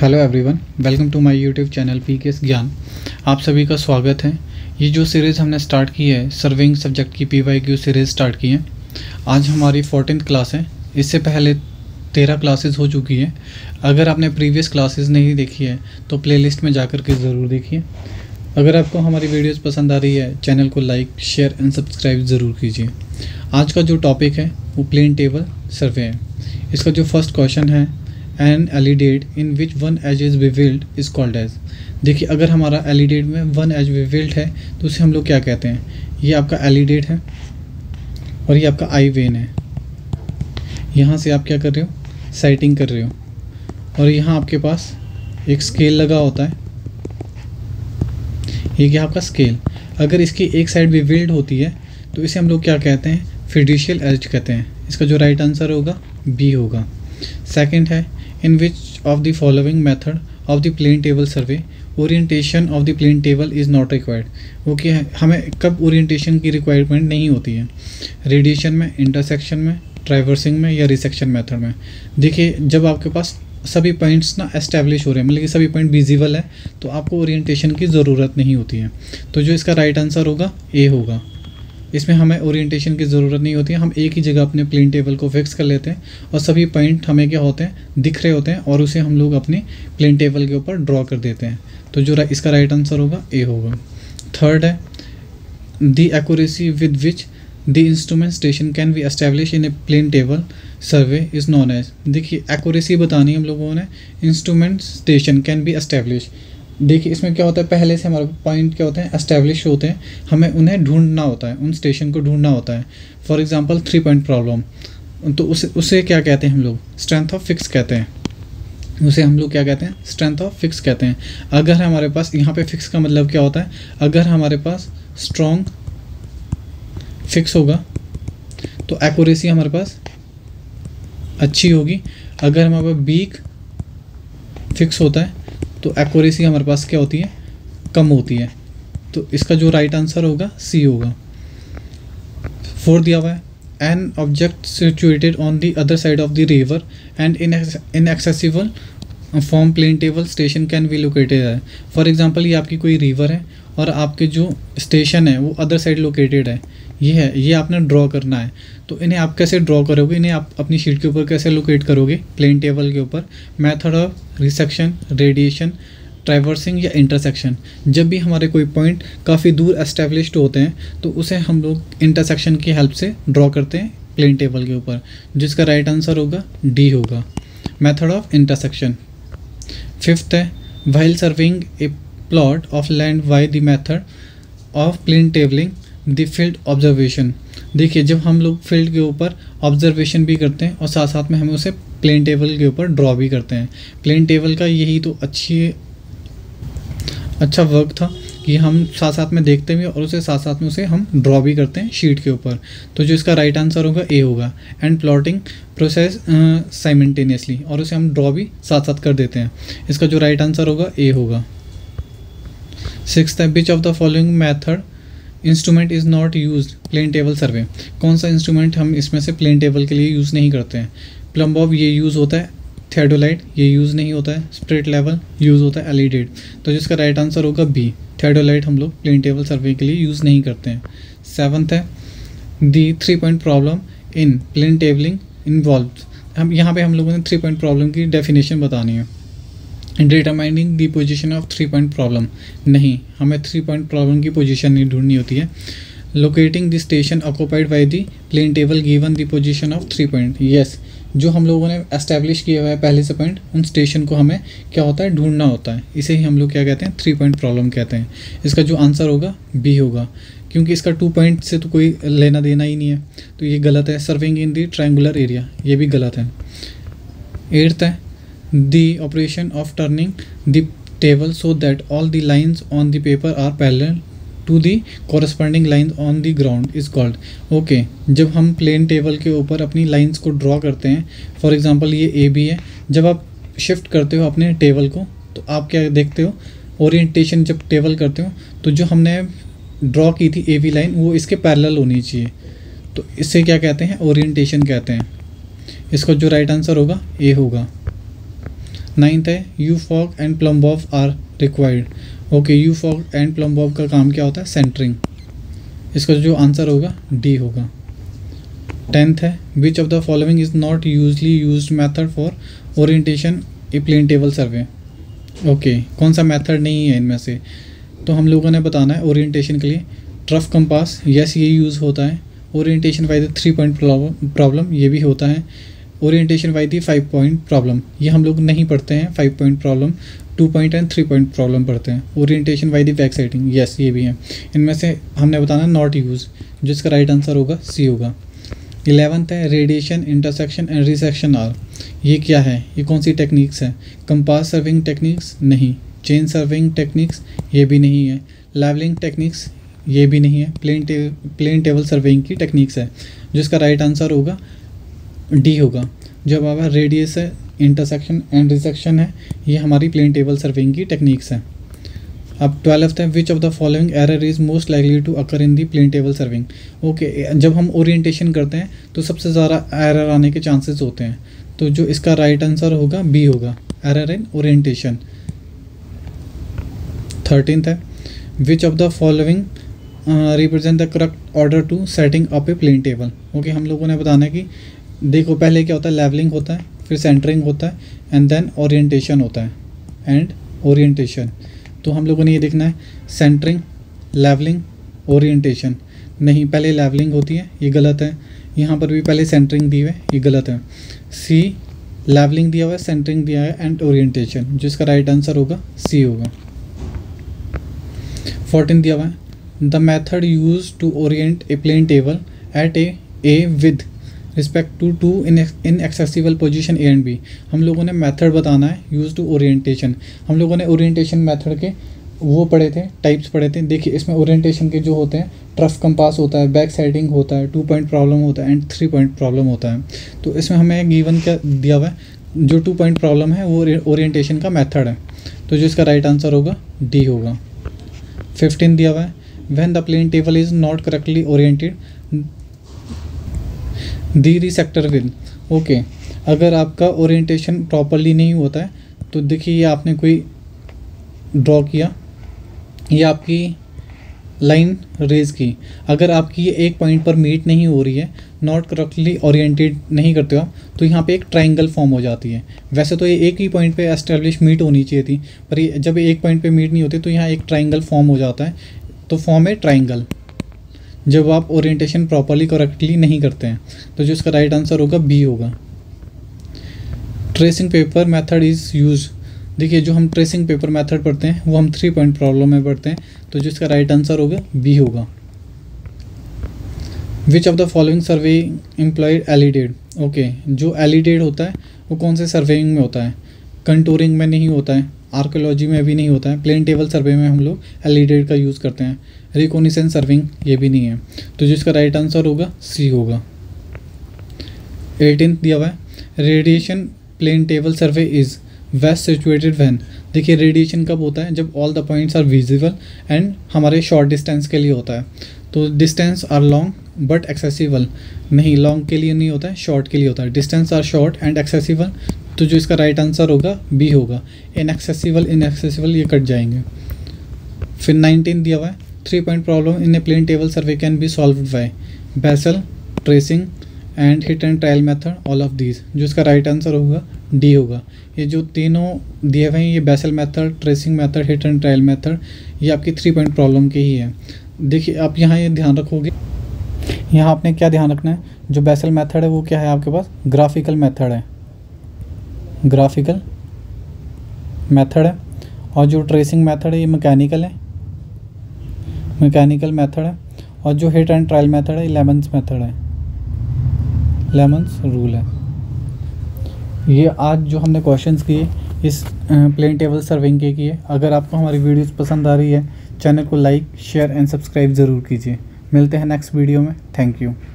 Hello everyone, welcome to my YouTube channel PKS ज्ञान। आप सभी का स्वागत है। ये जो सीरीज़ हमने स्टार्ट की है, सर्विंग सब्जेक्ट की पीवाईक्यू सीरीज़ स्टार्ट की है। आज हमारी 14th क्लास है। इससे पहले 13 क्लासेस हो चुकी है। अगर आपने प्रीवियस क्लासेस नहीं देखी है तो प्लेलिस्ट में जाकर के ज़रूर देखिए। अगर आपको हमारी वीडियोस पसंद आ रही है, चैनल को लाइक, शेयर एंड सब्सक्राइब ज़रूर कीजिए। आज का जो टॉपिक है वो प्लेन टेबल सर्वे है। इसका जो फर्स्ट क्वेश्चन है, an alidade in which one edge is bevelled is called edge. देखिए, अगर हमारा एलिडेट में वन एज बेविल्ड है तो उसे हम लोग क्या कहते हैं। ये आपका एलिडेट है और ये आपका आई वेन है। यहाँ से आप क्या कर रहे हो, साइटिंग कर रहे हो, और यहाँ आपके पास एक स्केल लगा होता है। ये क्या आपका स्केल। अगर इसकी एक साइड बेविल्ड होती है तो इसे हम लोग क्या कहते हैं, फिड्यूशियल एज कहते हैं। इसका जो राइट आंसर होगा बी होगा। सेकंड है, in which of the following method of the plane table survey orientation of the plane table is not required. वो क्या है, हमें कब ओरिएंटेशन की रिक्वायरमेंट नहीं होती है, रेडिएशन में, इंटरसेक्शन में, ट्राइवर्सिंग में या रिसेक्शन मेथड में। देखिए, जब आपके पास सभी पॉइंट्स ना एस्टेब्लिश हो रहे हैं, मतलब कि सभी पॉइंट विजिबल है, तो आपको ओरिएंटेशन की ज़रूरत नहीं होती है। तो जो इसका राइट आंसर होगा ए होगा। इसमें हमें ओरिएंटेशन की ज़रूरत नहीं होती है। हम एक ही जगह अपने प्लेन टेबल को फिक्स कर लेते हैं और सभी पॉइंट हमें क्या होते हैं, दिख रहे होते हैं, और उसे हम लोग अपने प्लेन टेबल के ऊपर ड्रॉ कर देते हैं। तो जो इसका राइट आंसर होगा ए होगा। थर्ड है, the accuracy with which the instrument station can be establish in a plane table survey is known as. देखिए, एक्यूरेसी बतानी हम लोगों ने, instrument station can be establish. देखिए, इसमें क्या होता है, पहले से हमारे पॉइंट क्या होते हैं, एस्टेब्लिश होते हैं, हमें उन्हें ढूंढना होता है, उन स्टेशन को ढूंढना होता है। फॉर एग्जांपल 3 पॉइंट प्रॉब्लम, तो उसे क्या कहते हैं हम लोग, स्ट्रेंथ ऑफ फिक्स कहते हैं। उसे हम लोग क्या कहते हैं, स्ट्रेंथ ऑफ फिक्स कहते हैं। अगर हमारे पास यहाँ पे फिक्स का मतलब क्या होता है, अगर हमारे पास स्ट्रॉन्ग फिक्स होगा तो एक्यूरेसी हमारे पास अच्छी होगी। अगर हमारे पास वीक फिक्स होता है तो एक्यूरेसी हमारे पास क्या होती है, कम होती है। तो इसका जो राइट आंसर होगा सी होगा। 4 दिया हुआ है, an object situated on the other side of the river and inaccessible from plane table station can be located है। फॉर एग्जांपल, ये आपकी कोई रिवर है और आपके जो स्टेशन है वो अदर साइड लोकेटेड है। ये आपने ड्रॉ करना है। तो इन्हें आप कैसे ड्रॉ करोगे, इन्हें आप अपनी शीट के ऊपर कैसे लोकेट करोगे, प्लेन टेबल के ऊपर। Method of resection, radiation, traversing या इंटरसेक्शन। जब भी हमारे कोई पॉइंट काफ़ी दूर एस्टेब्लिश्ड होते हैं तो उसे हम लोग इंटरसेक्शन की हेल्प से ड्रॉ करते हैं प्लेन टेबल के ऊपर, जिसका राइट आंसर होगा डी होगा, मेथड ऑफ इंटरसेक्शन। फिफ्थ है, while surveying a plot of land by the method of plane tabling the field observation. देखिए, जब हम लोग फील्ड के ऊपर ऑब्जर्वेशन भी करते हैं और साथ साथ में हमें उसे प्लेन टेबल के ऊपर ड्रॉ भी करते हैं। प्लेन टेबल का यही तो अच्छा वर्क था कि हम साथ साथ में देखते भी और उसे साथ साथ में उसे हम ड्रॉ भी करते हैं शीट के ऊपर। तो जो इसका राइट आंसर होगा ए होगा, एंड प्लॉटिंग प्रोसेस साइमल्टेनियसली, और उसे हम ड्रॉ भी साथ साथ कर देते हैं। इसका जो राइट आंसर होगा ए होगा। 6th है, which of the following method instrument is not use plane table survey. कौन सा इंस्ट्रूमेंट हम इसमें से प्लेन टेबल के लिए यूज़ नहीं करते हैं। प्लम बॉब ये यूज़ होता है, थियोडोलाइट ये यूज़ नहीं होता है, स्प्रिट लेवल यूज़ होता है, एलिडेट। तो जिसका राइट आंसर होगा बी, थियोडोलाइट हम लोग प्लेन टेबल सर्वे के लिए यूज़ नहीं करते हैं। 7th है, the 3 point problem in plane tabling involve. हम यहाँ पे हम लोगों ने 3 पॉइंट प्रॉब्लम की डेफिनेशन बतानी है। Determining the position of 3 point problem, नहीं, हमें 3 पॉइंट प्रॉब्लम की पोजीशन नहीं ढूंढनी होती है। Locating the station occupied by the plane table given the position of 3 point. Yes, जो हम लोगों ने एस्टेब्लिश किया हुआ है पहले से पॉइंट, उन स्टेशन को हमें क्या होता है, ढूंढना होता है। इसे ही हम लोग क्या कहते हैं, 3 पॉइंट प्रॉब्लम कहते हैं। इसका जो आंसर होगा बी होगा, क्योंकि इसका 2 पॉइंट से तो कोई लेना देना ही नहीं है, तो ये गलत है। Surveying in the triangular area, ये भी गलत है। 8th है, the operation of turning the table so that all the lines on the paper are parallel to the corresponding lines on the ground is called। Okay, जब हम plane table के ऊपर अपनी लाइंस को ड्रॉ करते हैं, for example ये A B है, जब आप शिफ्ट करते हो अपने टेबल को तो आप क्या देखते हो, ओरिएंटेशन जब टेबल करते हो तो जो हमने ड्रॉ की थी ए बी लाइन वो इसके पैरेलल होनी चाहिए। तो इससे क्या कहते हैं, ओरिएंटेशन कहते हैं। इसका जो राइट आंसर होगा ए होगा। 9th है U fork and plumb bob are required. Okay, U fork and plumb bob का काम क्या होता है? सेंटरिंग। इसका जो आंसर होगा डी होगा। 10th है which of the following is not usually used method for orientation a plane table survey. Okay, कौन सा मेथड नहीं है इनमें से? तो हम लोगों ने बताना है ओरिएंटेशन के लिए ट्रफ कंपास, यस ये यूज़ होता है। Orientation by the 3 point problem, ये भी होता है। Orientation by the 5 point problem, ये हम लोग नहीं पढ़ते हैं। 5 point problem, 2 point and 3 point problem पढ़ते हैं। Orientation by the back sighting, yes ये भी है। इनमें से हमने बताना नॉट यूज, जिसका राइट आंसर होगा सी होगा। 11th है radiation, intersection and resection are. ये क्या है? ये कौन सी टेक्निक्स है? कंपास सर्विंग टेक्निक्स नहीं, चेन सर्विंग टेक्निक्स ये भी नहीं है, लेवलिंग टेक्निक्स ये भी नहीं है, प्लेन टेबल सर्वेइंग की टेक्निक्स है। जिसका राइट आंसर होगा डी होगा। जब आप रेडियस है, इंटरसेक्शन एंड रिसेक्शन है, ये हमारी प्लेन टेबल सर्वेइंग की टेक्निक्स है। अब 12th है which of the following error is most likely to occur in the plane table surveying. Okay, जब हम ओरिएंटेशन करते हैं तो सबसे ज़्यादा एरर आने के चांसेस होते हैं, तो जो इसका राइट आंसर होगा बी होगा, एरर इन ओरिएंटेशन। 13th है which of the following represent the correct order to setting up a plane table. Okay, हम लोगों ने बताना है कि देखो पहले क्या होता है, लेवलिंग होता है, फिर सेंटरिंग होता है एंड देन ओरिएंटेशन होता है एंड ओरिएंटेशन। तो हम लोगों ने ये देखना है सेंटरिंग, लेवलिंग, ओरिएंटेशन। नहीं, पहले लेवलिंग होती है, ये गलत है। यहाँ पर भी पहले सेंटरिंग दी हुई है, ये गलत है। सी, लेवलिंग दिया हुआ है, सेंटरिंग दिया है एंड ओरिएंटेशन, जिसका राइट आंसर होगा सी होगा। 14 दिया हुआ है the method use to orient a plane table at A with respect to two inaccessible position A and B. हम लोगों ने मेथड बताना है यूज टू ओरिएंटेशन। हम लोगों ने ओरिएंटेशन मेथड के वो पढ़े थे, टाइप्स पढ़े थे। देखिए इसमें ओरिएंटेशन के जो होते हैं, ट्रफ कंपास होता है, बैक साइडिंग होता है, 2 पॉइंट प्रॉब्लम होता है एंड 3 पॉइंट प्रॉब्लम होता है। तो इसमें हमें गिवन क्या दिया हुआ है, जो 2 पॉइंट प्रॉब्लम है वो ओरिएंटेशन का मेथड है, तो जो इसका राइट आंसर होगा डी होगा। 15 दिया हुआ है when the plane table is not correctly oriented the resector will. Okay, अगर आपका ओरिएंटेशन प्रॉपरली नहीं होता है तो देखिए ये आपने कोई ड्रॉ किया, ये आपकी लाइन रेज की, अगर आपकी ये एक पॉइंट पर मीट नहीं हो रही है, नॉट करेक्टली ओरिएंटेड नहीं करते हो आप, तो यहाँ पे एक ट्रायंगल फॉर्म हो जाती है। वैसे तो ये एक ही पॉइंट पे एस्टेब्लिश मीट होनी चाहिए थी, पर ये जब एक पॉइंट पे मीट नहीं होती तो यहाँ एक ट्रायंगल फॉर्म हो जाता है, तो फॉर्म है ट्रायंगल जब आप ओरिएंटेशन प्रॉपरली करेक्टली नहीं करते हैं। तो जो इसका राइट आंसर होगा बी होगा। Tracing paper method is use. देखिए जो हम ट्रेसिंग पेपर मेथड पढ़ते हैं वो हम 3 पॉइंट प्रॉब्लम में पढ़ते हैं, तो जिसका राइट आंसर होगा बी होगा। Which of the following survey employed alidade. Okay, जो एलिडेड होता है वो कौन से सर्वेइंग में होता है? कंटूरिंग में नहीं होता है, आर्कियोलॉजी में भी नहीं होता है, प्लेन टेबल सर्वे में हम लोग एलिडेड का यूज़ करते हैं। रिकॉग्निसेंस सर्विंग ये भी नहीं है, तो जिसका राइट आंसर होगा सी होगा। 18 दिया हुआ है radiation plane table survey is best situated when. देखिए रेडिएशन कब होता है? जब all the points are visible and हमारे शॉर्ट डिस्टेंस के लिए होता है। तो distance are long but accessible, नहीं लॉन्ग के लिए नहीं होता है, शॉर्ट के लिए होता है। Distance are short and accessible, तो जो इसका राइट आंसर होगा बी होगा। इनएक्सेसिबल ये कट जाएंगे। फिर 19 दिया हुआ है 3 point problem in a plane table survey can be solved by Bessel, tracing and hit and trial method, all of these, जो इसका राइट आंसर होगा डी होगा। ये जो तीनों दिए हुए हैं, ये Bessel method, tracing method, hit and trial method, ये आपकी 3 पॉइंट प्रॉब्लम के ही है। देखिए आप यहाँ ये ध्यान रखोगे, यहाँ आपने क्या ध्यान रखना है, जो बेसल मेथड है वो क्या है आपके पास? ग्राफिकल मेथड है, ग्राफिकल मेथड है। और जो ट्रेसिंग मेथड है ये मैकेनिकल है, मैकेनिकल मेथड है। और जो हिट एंड ट्रायल मेथड है लेमन्स मेथड है, लेमन्स रूल है। ये आज जो हमने क्वेश्चंस किए इस प्लेन टेबल सर्विंग के किए। अगर आपको हमारी वीडियोस पसंद आ रही है, चैनल को लाइक, शेयर एंड सब्सक्राइब ज़रूर कीजिए। मिलते हैं नेक्स्ट वीडियो में। Thank you.